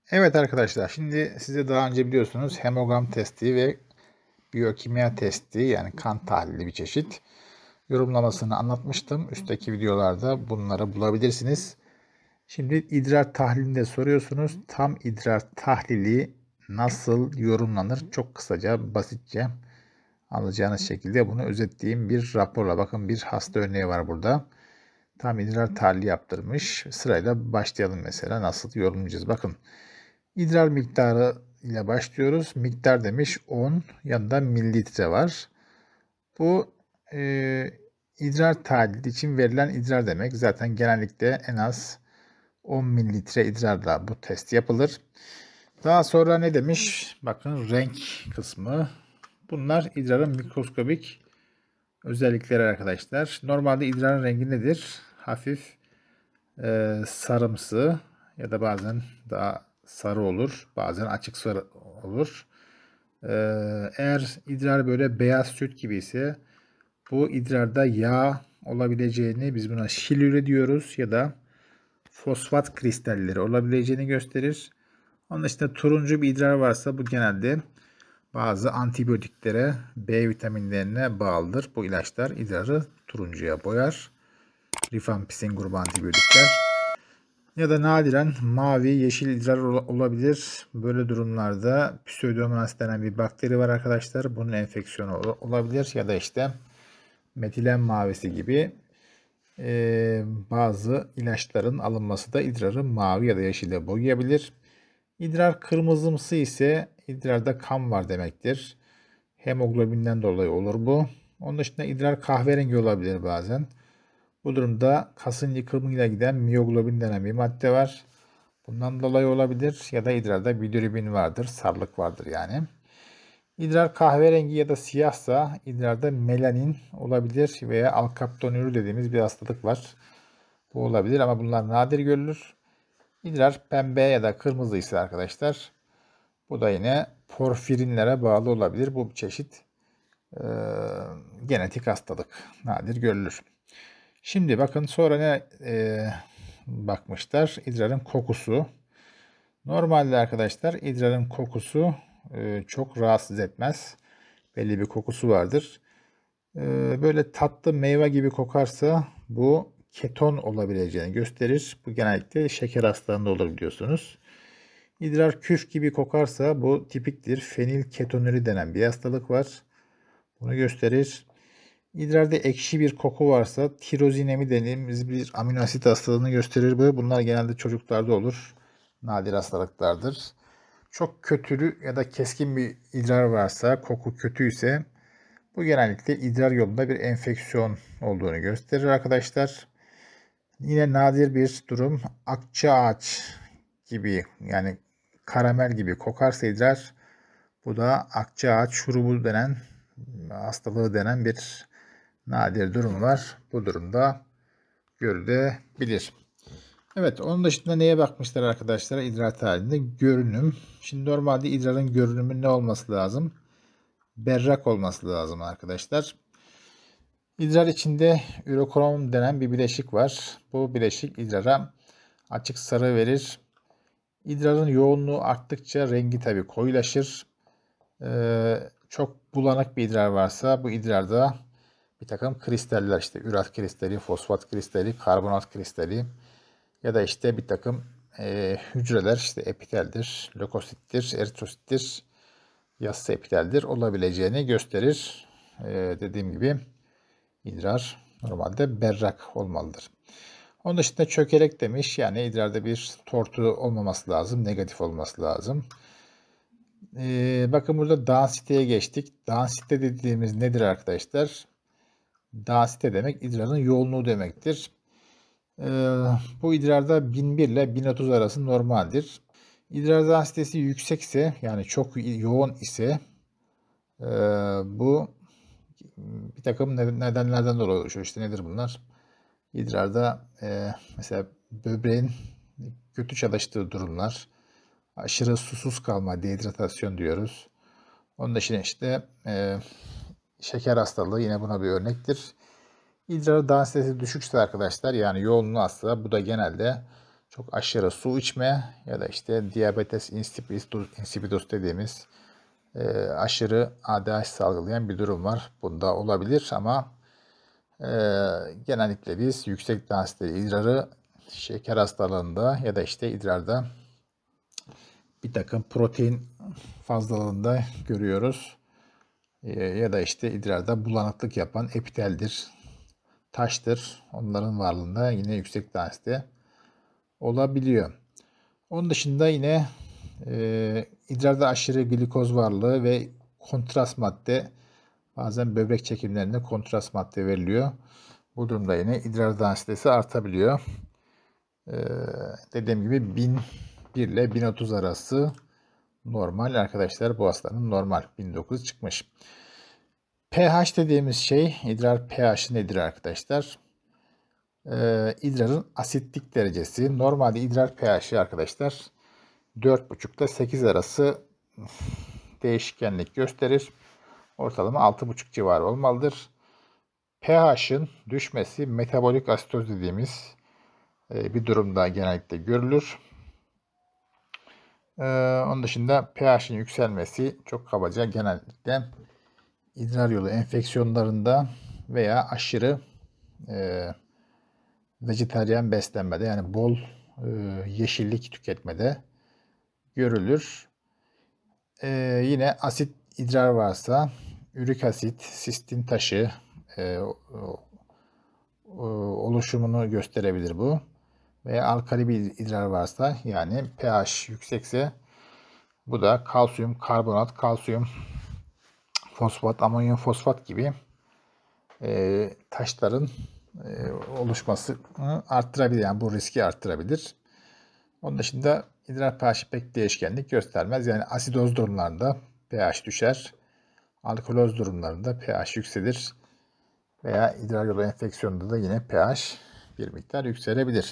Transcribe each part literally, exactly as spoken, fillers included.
Evet arkadaşlar, şimdi size daha önce biliyorsunuz hemogram testi ve biyokimya testi yani kan tahlili bir çeşit yorumlamasını anlatmıştım. Üstteki videolarda bunları bulabilirsiniz. Şimdi idrar tahlilinde soruyorsunuz. Tam idrar tahlili nasıl yorumlanır? Çok kısaca, basitçe anlayacağınız şekilde bunu özetleyeyim bir raporla. Bakın bir hasta örneği var burada. Tam idrar tahlili yaptırmış. Sırayla başlayalım mesela. Nasıl yorumlayacağız? Bakın. İdrar miktarı ile başlıyoruz. Miktar demiş on, yanında mililitre var. Bu e, idrar tahlili için verilen idrar demek. Zaten genellikle en az on mililitre idrarla bu test yapılır. Daha sonra ne demiş? Bakın renk kısmı. Bunlar idrarın mikroskobik özellikleri arkadaşlar. Normalde idrarın rengi nedir? Hafif e, sarımsı ya da bazen daha sarı olur. Bazen açık sarı olur. E, eğer idrar böyle beyaz süt gibi ise bu idrarda yağ olabileceğini, biz buna şilüre diyoruz, ya da fosfat kristalleri olabileceğini gösterir. Onun dışında turuncu bir idrar varsa bu genelde bazı antibiyotiklere, B vitaminlerine bağlıdır. Bu ilaçlar idrarı turuncuya boyar. Rifampicin grubu antibiyotikler. Ya da nadiren mavi, yeşil idrar olabilir. Böyle durumlarda Pseudomonas denen bir bakteri var arkadaşlar. Bunun enfeksiyonu olabilir. Ya da işte metilen mavisi gibi e, bazı ilaçların alınması da idrarı mavi ya da yeşile boyayabilir. İdrar kırmızımsı ise idrarda kan var demektir. Hemoglobinden dolayı olur bu. Onun dışında idrar kahverengi olabilir bazen. Bu durumda kasın yıkımıyla giden miyoglobin denen bir madde var. Bundan dolayı olabilir, ya da idrarda bilirubin vardır, sarılık vardır yani. İdrar kahverengi ya da siyahsa idrarda melanin olabilir veya alkaptonürü dediğimiz bir hastalık var. Bu olabilir ama bunlar nadir görülür. İdrar pembe ya da kırmızı ise arkadaşlar, bu da yine porfirinlere bağlı olabilir. Bu bir çeşit e, genetik hastalık, nadir görülür. Şimdi bakın sonra ne e, bakmışlar? İdrarın kokusu. Normalde arkadaşlar idrarın kokusu e, çok rahatsız etmez. Belli bir kokusu vardır. E, böyle tatlı meyve gibi kokarsa bu keton olabileceğini gösterir. Bu genellikle şeker hastalarında olur biliyorsunuz. İdrar küf gibi kokarsa bu tipiktir. Fenilketonuri denen bir hastalık var. Bunu gösterir. İdrarda ekşi bir koku varsa tirozinemi dediğimiz bir amino asit hastalığını gösterir bu. Bunlar genelde çocuklarda olur. Nadir hastalıklardır. Çok kötülü ya da keskin bir idrar varsa, koku kötüyse bu genellikle idrar yolunda bir enfeksiyon olduğunu gösterir arkadaşlar. Yine nadir bir durum akça ağaç gibi, yani karamel gibi kokarsa idrar, bu da akça ağaç şurubu denen hastalığı denen bir nadir durum var. Bu durumda görülebilir. Evet, onun dışında neye bakmışlar arkadaşlar idrar tahlilinde? Görünüm. Şimdi normalde idrarın görünümü ne olması lazım? Berrak olması lazım arkadaşlar. İdrar içinde ürokrom denen bir bileşik var. Bu bileşik idrara açık sarı verir. İdrarın yoğunluğu arttıkça rengi tabi koyulaşır. Ee, çok bulanık bir idrar varsa bu idrarda bir takım kristaller, işte ürat kristali, fosfat kristali, karbonat kristali ya da işte bir takım e, hücreler, işte epiteldir, lökosittir, eritrosittir, yassı epiteldir olabileceğini gösterir. E, dediğim gibi idrar normalde berrak olmalıdır. Onun dışında çökelek demiş, yani idrarda bir tortu olmaması lazım, negatif olması lazım. Ee, bakın burada densiteye geçtik. Densite dediğimiz nedir arkadaşlar? Densite demek idrarın yoğunluğu demektir. Ee, bu idrarda bin bir ile bin otuz arası normaldir. İdrar densitesi yüksekse, yani çok yoğun ise e, bu bir takım nedenlerden dolayı oluşuyor. İşte nedir bunlar? İdrarda e, mesela böbreğin kötü çalıştığı durumlar, aşırı susuz kalma, dehidratasyon diyoruz. Onun dışında işte e, şeker hastalığı yine buna bir örnektir. İdrar densitesi düşükse arkadaşlar, yani yoğunluğu azsa, bu da genelde çok aşırı su içme ya da işte diabetes insipidus, insipidus dediğimiz e, aşırı A D H salgılayan bir durum var. Bunda olabilir ama e, genellikle biz yüksek densiteli idrarı şeker hastalığında ya da işte idrarda bir takım protein fazlalığında görüyoruz. E, ya da işte idrarda bulanıklık yapan epiteldir, taştır. Onların varlığında yine yüksek densite olabiliyor. Onun dışında yine e, idrarda aşırı glikoz varlığı ve kontrast madde, bazen böbrek çekimlerinde kontrast madde veriliyor. Bu durumda yine idrar densitesi artabiliyor. E, dediğim gibi bin bir ile bin otuz arası normal arkadaşlar. Bu hastanın normal bin dokuz çıkmış. pH dediğimiz şey, idrar pH'i nedir arkadaşlar? Ee, idrarın asitlik derecesi. Normalde idrar pH'i arkadaşlar dört buçuk ile sekiz arası değişkenlik gösterir. Ortalama altı buçuk civarı olmalıdır. pH'in düşmesi metabolik asitoz dediğimiz e, bir durumda genellikle görülür. Ee, onun dışında pH'in yükselmesi çok kabaca genellikle idrar yolu enfeksiyonlarında veya aşırı e, vejetaryen beslenmede, yani bol e, yeşillik tüketmede görülür. E, yine asit idrar varsa ürik asit, sistin taşı e, o, o, oluşumunu gösterebilir bu. Veya alkali bir idrar varsa, yani pH yüksekse, bu da kalsiyum karbonat, kalsiyum fosfat, amonyum fosfat gibi e, taşların e, oluşmasını arttırabilir. Yani bu riski arttırabilir. Onun dışında idrar pH'i pek değişkenlik göstermez. Yani asidoz durumlarında pH düşer. Alkaloz durumlarında pH yükselir. Veya idrar yolu enfeksiyonunda da yine pH bir miktar yükselebilir.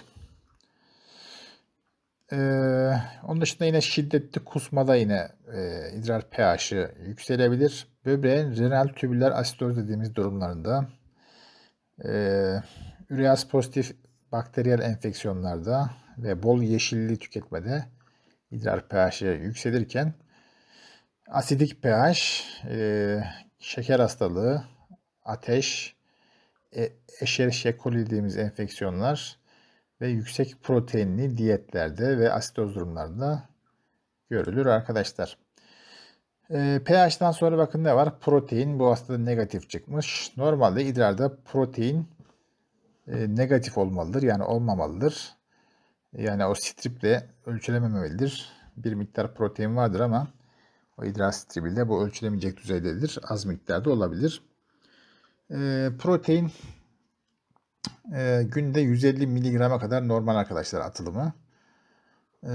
Ee, onun dışında yine şiddetli kusmada yine e, idrar pH'i yükselebilir. Böbreğin renal tübüler asitoz dediğimiz durumlarında, e, üreaz pozitif bakteriyel enfeksiyonlarda ve bol yeşilliği tüketmede idrar pH'i yükselirken, asidik pH, e, şeker hastalığı, ateş, e, Escherichia coli dediğimiz enfeksiyonlar ve yüksek proteinli diyetlerde ve asitoz durumlarında görülür arkadaşlar. E, pH'ten sonra bakın ne var? Protein bu hastada negatif çıkmış. Normalde idrarda protein e, negatif olmalıdır. Yani olmamalıdır. Yani o striple ölçülememelidir. Bir miktar protein vardır ama o idrar stribiyle bu ölçülemeyecek düzeydedir. Az miktarda olabilir. E, protein e, günde yüz elli miligrama kadar normal arkadaşlar atılımı. E,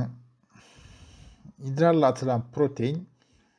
idrarla atılan protein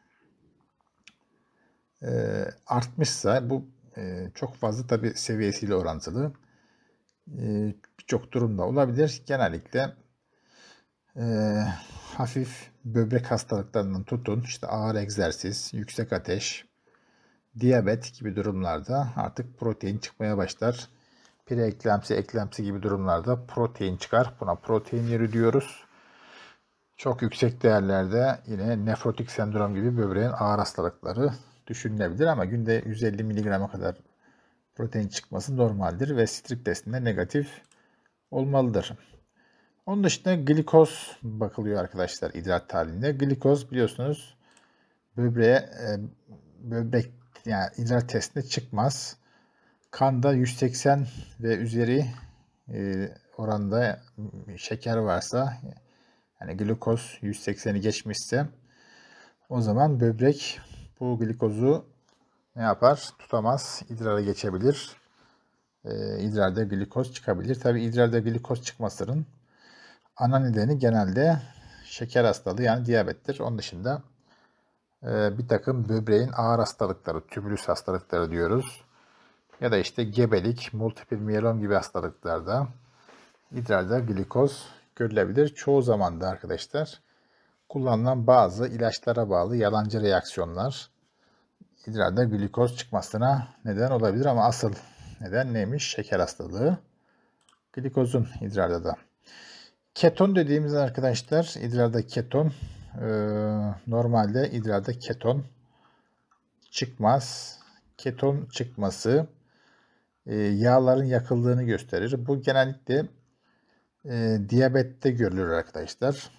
e, artmışsa, bu e, çok fazla tabi seviyesiyle orantılı. E, Birçok durumda olabilir. Genellikle e, hafif böbrek hastalıklarından tutun, işte ağır egzersiz, yüksek ateş, diyabet gibi durumlarda artık protein çıkmaya başlar. Preeklemsi, eklemsi gibi durumlarda protein çıkar. Buna proteinleri diyoruz. Çok yüksek değerlerde yine nefrotik sendrom gibi böbreğin ağır hastalıkları düşünülebilir ama günde yüz elli miligrama kadar protein çıkması normaldir ve strip testinde negatif olmalıdır. Onun dışında glikoz bakılıyor arkadaşlar idrar tahlilinde. Glikoz biliyorsunuz böbreğe, e, böbrek yani idrar testinde çıkmaz. Kanda yüz seksen ve üzeri e, oranda şeker varsa, yani glikoz yüz sekseni geçmişse, o zaman böbrek bu glikozu ne yapar? Tutamaz. İdrara geçebilir. E, idrarda glikoz çıkabilir. Tabi idrarda glikoz çıkmasının ana nedeni genelde şeker hastalığı, yani diyabettir. Onun dışında e, bir takım böbreğin ağır hastalıkları, tübülüs hastalıkları diyoruz. Ya da işte gebelik, multiple miyelom gibi hastalıklarda idrarda glikoz görülebilir. Çoğu zaman da arkadaşlar kullanılan bazı ilaçlara bağlı yalancı reaksiyonlar idrarda glikoz çıkmasına neden olabilir ama asıl neden neymiş? Şeker hastalığı, glikozun idrarda da. Keton dediğimiz arkadaşlar, idrarda keton, e, normalde idrarda keton çıkmaz. Keton çıkması e, yağların yakıldığını gösterir. Bu genellikle e, diyabette görülür arkadaşlar.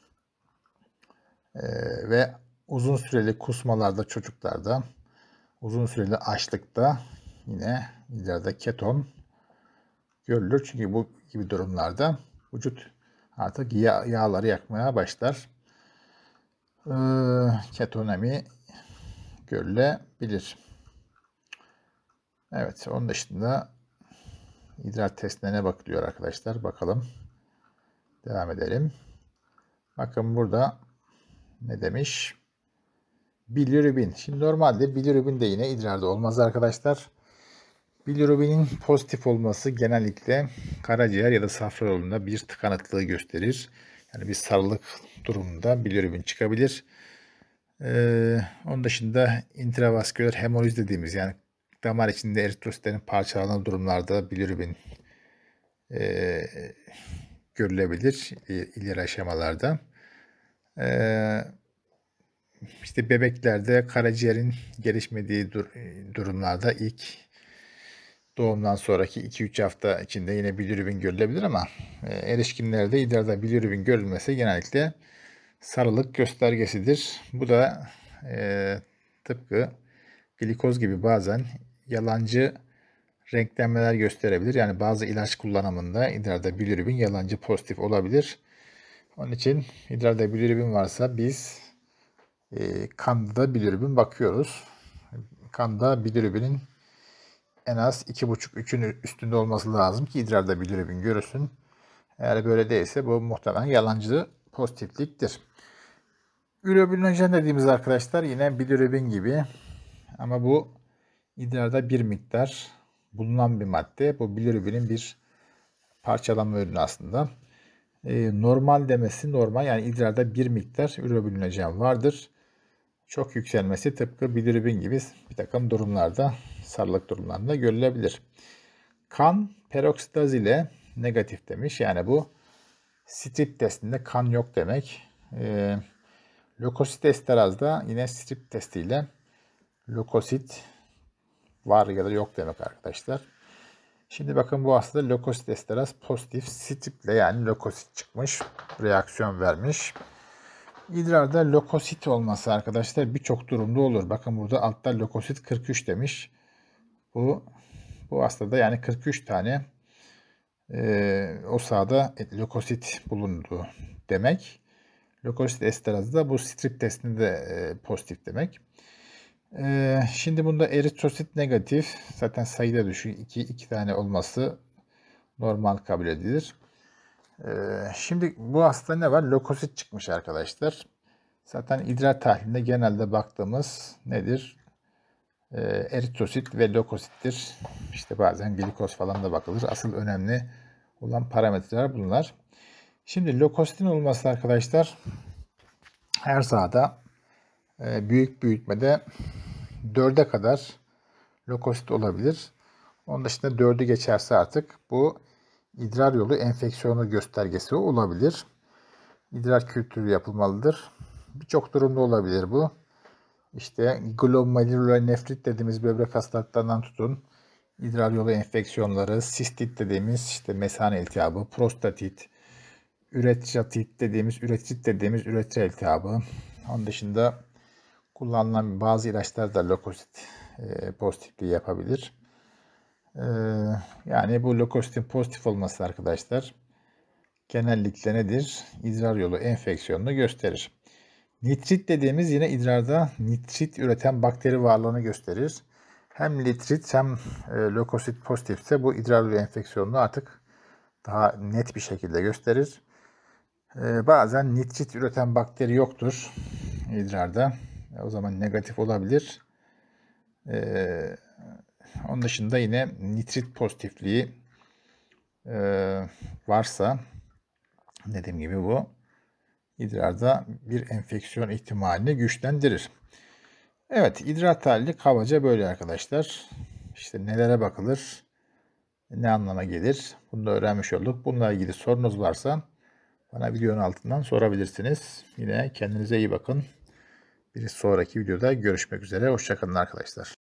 E, ve uzun süreli kusmalarda çocuklarda, uzun süreli açlıkta yine idrarda keton görülür. Çünkü bu gibi durumlarda vücut artık yağ, yağları yakmaya başlar. E, ketonemi görülebilir. Evet, onun dışında idrar testine ne bakılıyor arkadaşlar? Bakalım. Devam edelim. Bakın burada ne demiş? Bilirubin. Şimdi normalde bilirubin de yine idrarda olmaz arkadaşlar. Bilirubinin pozitif olması genellikle karaciğer ya da safra yolunda bir tıkanıklığı gösterir. Yani bir sarılık durumunda bilirubin çıkabilir. Ee, onun dışında intravasküler hemoliz dediğimiz, yani damar içinde eritrositlerin parçalanan durumlarda bilirubin e, görülebilir ileri aşamalarda. Ee, işte bebeklerde karaciğerin gelişmediği dur durumlarda ilk doğumdan sonraki iki üç hafta içinde yine bilirubin görülebilir ama e, erişkinlerde idrarda bilirubin görülmesi genellikle sarılık göstergesidir. Bu da e, tıpkı glikoz gibi bazen yalancı renklenmeler gösterebilir. Yani bazı ilaç kullanımında idrarda bilirubin yalancı pozitif olabilir. Onun için idrarda bilirubin varsa biz e, kanda da bilirubin bakıyoruz. Kanda bilirubinin en az iki buçuk üçün üstünde olması lazım ki idrarda bilirubin görülsün. Eğer böyle değilse bu muhtemelen yalancı pozitifliktir. Ürobilinojen dediğimiz arkadaşlar yine bilirubin gibi ama bu idrarda bir miktar bulunan bir madde. Bu bilirubinin bir parçalanma ürünü aslında. Ee, normal demesi normal, yani idrarda bir miktar ürobilinojen vardır. Çok yükselmesi tıpkı bilirubin gibi bir takım durumlarda, sarılık durumlarında görülebilir. Kan peroksidaz ile negatif demiş. Yani bu strip testinde kan yok demek. Ee, lökosit esterazda yine strip testiyle lökosit var ya da yok demek arkadaşlar. Şimdi bakın bu hastada lökosit esteraz pozitif, striple yani lökosit çıkmış, reaksiyon vermiş. İdrarda lökosit olması arkadaşlar birçok durumda olur. Bakın burada altta lökosit kırk üç demiş. Bu bu hastada yani kırk üç tane e, o sahada lökosit bulundu demek. Lökosit esterazı da bu strip testinde de e, pozitif demek. E, şimdi bunda eritrosit negatif. Zaten sayıda düşük. iki, iki tane olması normal kabul edilir. E, şimdi bu hasta ne var? Lökosit çıkmış arkadaşlar. Zaten idrar tahlilinde genelde baktığımız nedir? E, eritrosit ve lökosittir. İşte bazen glikoz falan da bakılır. Asıl önemli olan parametreler bunlar. Şimdi lökositin olması arkadaşlar her sahada e, büyük büyütmede dörde kadar lökosit olabilir. Onun dışında dördü geçerse artık bu idrar yolu enfeksiyonu göstergesi olabilir. İdrar kültürü yapılmalıdır. Birçok durumda olabilir bu. İşte glomerular nefrit dediğimiz böbrek hastalıklarından tutun, idrar yolu enfeksiyonları, sistit dediğimiz işte mesane iltihabı, prostatit, üretratit dediğimiz üretrit dediğimiz üretra iltihabı. Onun dışında kullanılan bazı ilaçlar da lökosit e, pozitifliği yapabilir. E, yani bu lökositin pozitif olması arkadaşlar genellikle nedir? İdrar yolu enfeksiyonunu gösterir. Nitrit dediğimiz yine idrarda nitrit üreten bakteri varlığını gösterir. Hem nitrit hem e, lökosit pozitifse bu idrar yolu enfeksiyonunu artık daha net bir şekilde gösterir. E, bazen nitrit üreten bakteri yoktur idrarda. E, o zaman negatif olabilir. E, onun dışında yine nitrit pozitifliği e, varsa dediğim gibi bu idrarda bir enfeksiyon ihtimalini güçlendirir. Evet, idrar tahlili kabaca böyle arkadaşlar. İşte nelere bakılır, ne anlama gelir, bunu da öğrenmiş olduk. Bununla ilgili sorunuz varsa bana videonun altından sorabilirsiniz. Yine kendinize iyi bakın. Bir sonraki videoda görüşmek üzere. Hoşça kalın arkadaşlar.